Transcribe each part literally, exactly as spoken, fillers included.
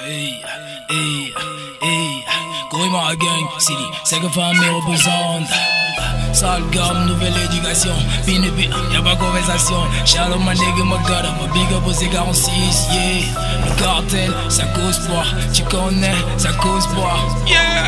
Hey, hey, hey, Gourima gang, Sili, c'est que famille représente. Sale gamme, nouvelle éducation, Pinupi, y'a pas conversation. Shalom, ma nigga, ma gars, ma big up aux quarante-six, yeah. Le cartel, ça cause pas, tu connais, ça cause pas, yeah.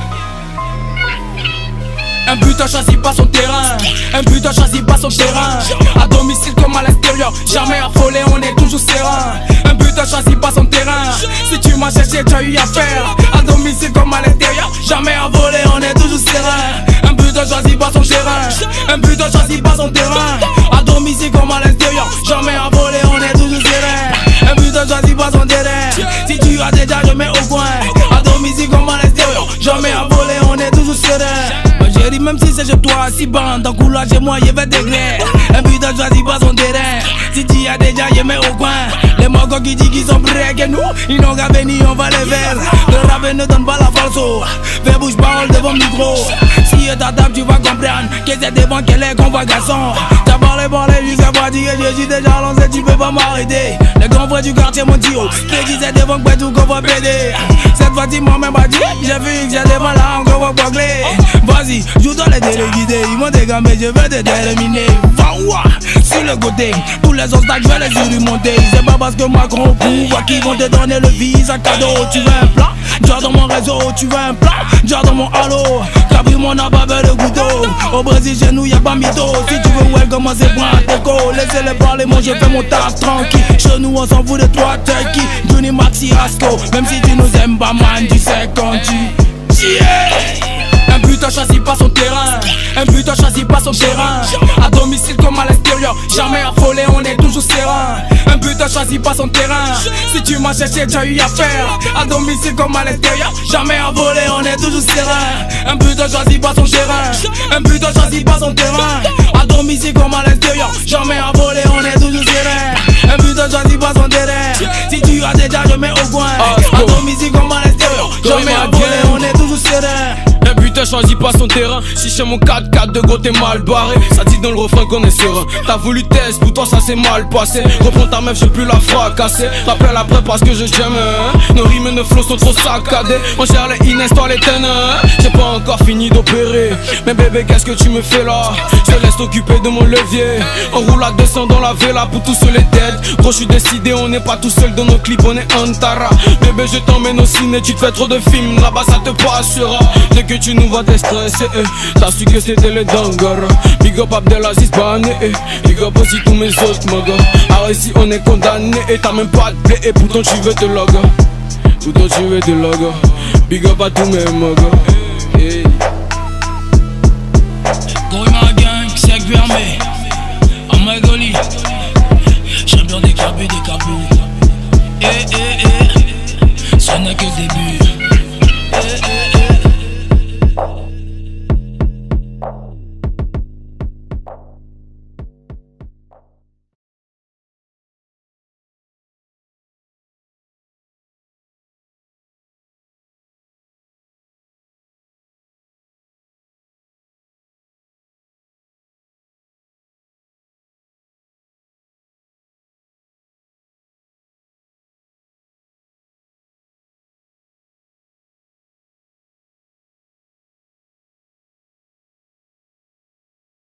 Un buteur choisit pas son terrain, un buteur choisit pas son terrain. À domicile comme à l'extérieur, jamais affolé, on est toujours serein. Un buteur choisit pas son terrain, si tu m'as cherché, tu as eu affaire. À domicile comme à l'extérieur, jamais affolé, on est toujours serein. Un buteur choisit pas son terrain, un buteur choisit pas son terrain. À domicile comme à l'extérieur, jamais affolé, on est toujours serein. Un buteur choisit pas son terrain, si tu as déjà, je mets au coin. À domicile comme à l'extérieur, jamais affolé, on est toujours serein. Même si c'est chez toi, si bon, dans couloir chez moi, y'avait des grès. Un buteur choisit pas son terrain, si tu as déjà, y'aime au coin. Les mogos qui disent qu'ils sont prêts que nous, ils n'ont qu'à venir, on va les faire. Le rap ne donne pas la falso, fais bouge parole devant le micro. Si est ta table, tu vas comprendre que c'est devant qu'elle est qu'on va garçon. T'as parlé, parlé, jusqu'à fatigué, je suis déjà lancé, tu peux pas m'arrêter. Les grands frères du quartier m'ont dit, oh, qui disait devant que tout qu'on va péter. Cette fois-ci, moi même pas dit, j'ai vu que j'ai devant là, on va boucler. Vas-y, joue dans les téléguidés, ils m'ont dégambé, je vais te terminer. Va-ouah, sur le côté, tous les obstacles, je vais les surmonter. C'est pas parce que Macron pouvoir qu'ils vont te donner le visa cadeau. Tu veux un plan, genre dans mon réseau, tu veux un plan, genre dans mon halo. Capri mon ababe le couteau, au Brésil chez nous y'a pas mytho. Si tu veux ouais, commencer pour un teco, laissez-les parler, moi je fais mon taf tranquille. Chez nous on s'en fout de toi, t'es qui, Johnny Maxi Rasco. Même si tu nous aimes pas man, tu sais quand tu yeah. Un buteur choisit pas son terrain, un buteur choisit pas son terrain. À domicile comme à l'extérieur, jamais affolé, on est toujours serein. Un buteur choisit pas son terrain, si tu m'as cherché, tu as eu affaire. À domicile comme à l'extérieur, jamais affolé, on est toujours serein. Un buteur choisit pas son terrain, un buteur choisit pas son terrain. À domicile comme à l'extérieur, jamais affolé, on est toujours serein. Un buteur choisit pas son terrain, si tu as déjà, je mets au coin. À domicile comme à l'extérieur, jamais affolé, on est toujours serein. Un buteur choisit pas son terrain, si chez mon quatre quatre de go t'es mal barré. Ça dit dans le refrain qu'on est serein. T'as voulu test, pour toi ça s'est mal passé. Reprends ta meuf, j'ai plus la fracasser. Rappelle après parce que je t'aime hein. Nos rimes et nos flows sont trop saccadés. On gère les Inès, toi les tennes hein. J'ai pas encore fini d'opérer, mais bébé qu'est-ce que tu me fais là? Je te laisse t'occuper de mon levier. On roule à deux cents dans la villa pour tous les têtes. Gros je suis décidé, on n'est pas tout seul dans nos clips, on est Antara. Bébé je t'emmène au ciné, tu te fais trop de films, là-bas ça te passera. Dès que tu nous vois t'es stressé, eh. T'as su que c'était les dangara. Big up Abdelaziz Bané, eh. Big up aussi tous mes autres mogas. Ah ici on est condamné, et t'as même pas de blé, et pourtant tu veux te logo. Pourtant tu veux te logo. Big up à tous mes mogas, hey. Gourima gang, cercle fermé, en Magoli. Champion des cabus, des cabus. Eh eh eh, ce n'est que le début.